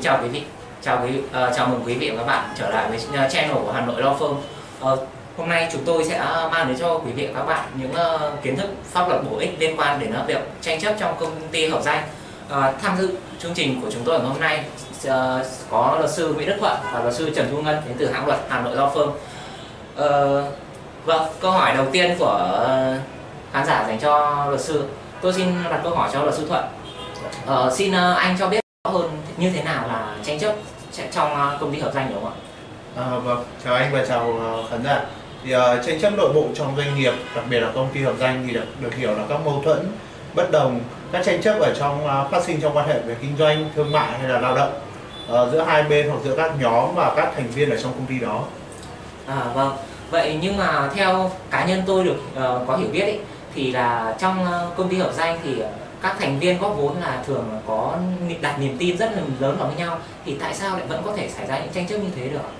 chào quý vị, chào mừng quý vị và các bạn trở lại với channel của Hà Nội Law Firm. Hôm nay chúng tôi sẽ mang đến cho quý vị và các bạn những kiến thức pháp luật bổ ích liên quan đến việc tranh chấp trong công ty hợp danh. Tham dự chương trình của chúng tôi ngày hôm nay có luật sư Nguyễn Đức Thuận và luật sư Trần Thu Ngân đến từ hãng luật Hà Nội Law Firm. Vâng, câu hỏi đầu tiên của khán giả dành cho luật sư. Tôi xin đặt câu hỏi cho luật sư Thuận. Xin anh cho biết rõ hơn như thế nào là tranh chấp trong công ty hợp danh, đúng không ạ? Vâng, chào anh và chào khán giả. Thì tranh chấp nội bộ trong doanh nghiệp, đặc biệt là công ty hợp danh thì được hiểu là các mâu thuẫn, bất đồng, các tranh chấp ở trong phát sinh trong quan hệ về kinh doanh, thương mại hay là lao động giữa hai bên hoặc giữa các nhóm và các thành viên ở trong công ty đó. Vâng. Vậy nhưng mà theo cá nhân tôi được có hiểu biết ấy, thì là trong công ty hợp danh thì các thành viên góp vốn là thường có đặt niềm tin rất là lớn vào với nhau, thì tại sao lại vẫn có thể xảy ra những tranh chấp như thế được?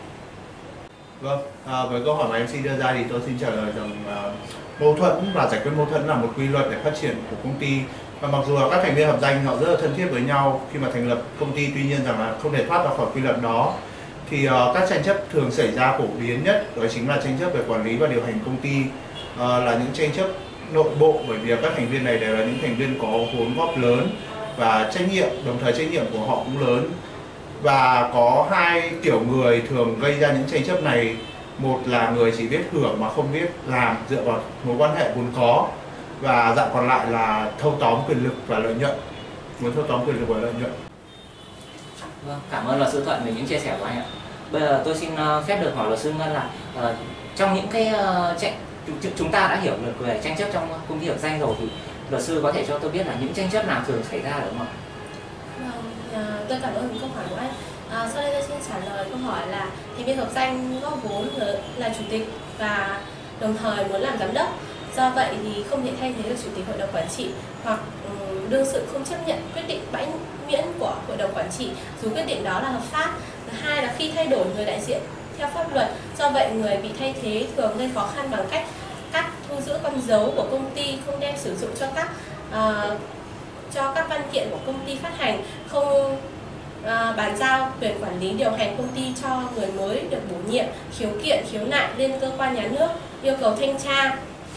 Vâng, với câu hỏi mà MC đưa ra thì tôi xin trả lời rằng mâu thuẫn và giải quyết mâu thuẫn là một quy luật để phát triển của công ty. Và mặc dù là các thành viên hợp danh họ rất là thân thiết với nhau khi mà thành lập công ty, tuy nhiên rằng là không thể thoát ra khỏi quy luật đó. Thì các tranh chấp thường xảy ra phổ biến nhất đó chính là tranh chấp về quản lý và điều hành công ty, là những tranh chấp nội bộ, bởi vì các thành viên này đều là những thành viên có vốn góp lớn và trách nhiệm, đồng thời trách nhiệm của họ cũng lớn. Và có hai kiểu người thường gây ra những tranh chấp này. Một là người chỉ biết hưởng mà không biết làm dựa vào mối quan hệ vốn có, và dạng còn lại là thâu tóm quyền lực và lợi nhuận, muốn thâu tóm quyền lực và lợi nhuận. Vâng, cảm ơn luật sư Thuận về những chia sẻ của anh ạ. Bây giờ tôi xin phép được hỏi luật sư Ngân là trong những cái chúng ta đã hiểu được về tranh chấp trong công ty hợp danh rồi, thì luật sư có thể cho tôi biết là những tranh chấp nào thường xảy ra được không ạ? Vâng, tôi cảm ơn câu hỏi của anh. Sau đây tôi xin trả lời câu hỏi là thành viên hợp danh góp vốn là chủ tịch và đồng thời muốn làm giám đốc. Do vậy thì không thể thay thế được chủ tịch hội đồng quản trị, hoặc đương sự không chấp nhận quyết định bãi miễn của hội đồng quản trị dù quyết định đó là hợp pháp. Thứ hai là khi thay đổi người đại diện theo pháp luật, do vậy người bị thay thế thường gây khó khăn bằng cách cắt, thu giữ con dấu của công ty, không đem sử dụng cho các văn kiện của công ty phát hành, không bàn giao quyền quản lý điều hành công ty cho người mới được bổ nhiệm, khiếu kiện, khiếu nại lên cơ quan nhà nước, yêu cầu thanh tra.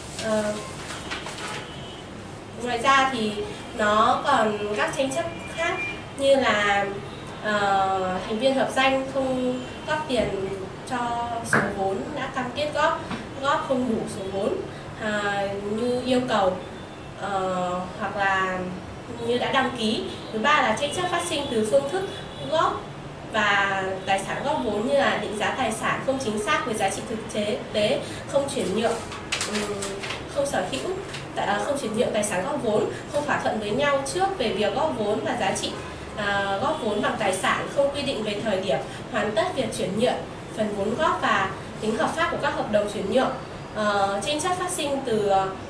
Ngoài ra thì nó còn các tranh chấp khác như là thành viên hợp danh không góp tiền cho số vốn đã cam kết góp không đủ số vốn như yêu cầu, hoặc là như đã đăng ký. Thứ ba là tranh chấp phát sinh từ phương thức góp và tài sản góp vốn, như là định giá tài sản không chính xác với giá trị thực tế, không chuyển nhượng, không sở hữu, không chuyển nhượng tài sản góp vốn, không thỏa thuận với nhau trước về việc góp vốn và giá trị góp vốn bằng tài sản, không quy định về thời điểm hoàn tất việc chuyển nhượng phần vốn góp và tính hợp pháp của các hợp đồng chuyển nhượng. Tranh chấp phát sinh từ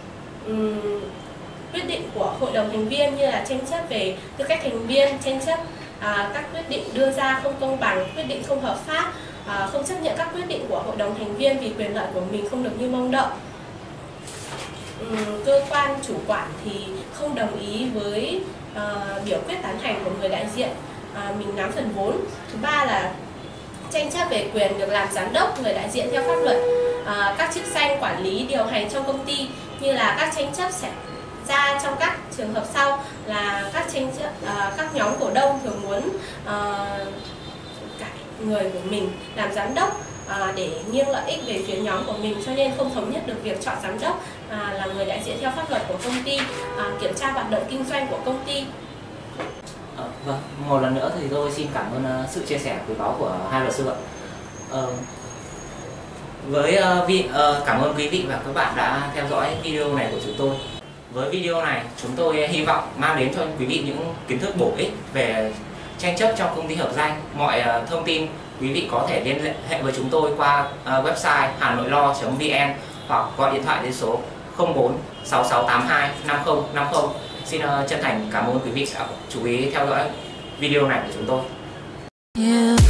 quyết định của hội đồng thành viên, như là tranh chấp về tư cách thành viên, tranh chấp các quyết định đưa ra không công bằng, quyết định không hợp pháp, không chấp nhận các quyết định của hội đồng thành viên vì quyền lợi của mình không được như mong đợi. Cơ quan chủ quản thì không đồng ý với biểu quyết tán thành của người đại diện mình nắm phần vốn. Thứ ba là tranh chấp về quyền được làm giám đốc, người đại diện theo pháp luật, các chức danh quản lý điều hành trong công ty, như là các tranh chấp sẽ ra trong các trường hợp sau là các nhóm cổ đông thường muốn cải người của mình làm giám đốc để nghiêng lợi ích về phía nhóm của mình, cho nên không thống nhất được việc chọn giám đốc là người đại diện theo pháp luật của công ty, kiểm tra hoạt động kinh doanh của công ty. Vâng, một lần nữa thì tôi xin cảm ơn sự chia sẻ quý báu của hai luật sư ạ. Cảm ơn quý vị và các bạn đã theo dõi video này của chúng tôi. Với video này, chúng tôi hy vọng mang đến cho quý vị những kiến thức bổ ích về tranh chấp trong công ty hợp danh. Mọi thông tin quý vị có thể liên hệ với chúng tôi qua website hanoilo.vn hoặc gọi điện thoại đến số 04 6682 5050. Xin chân thành cảm ơn quý vị đã chú ý theo dõi video này của chúng tôi.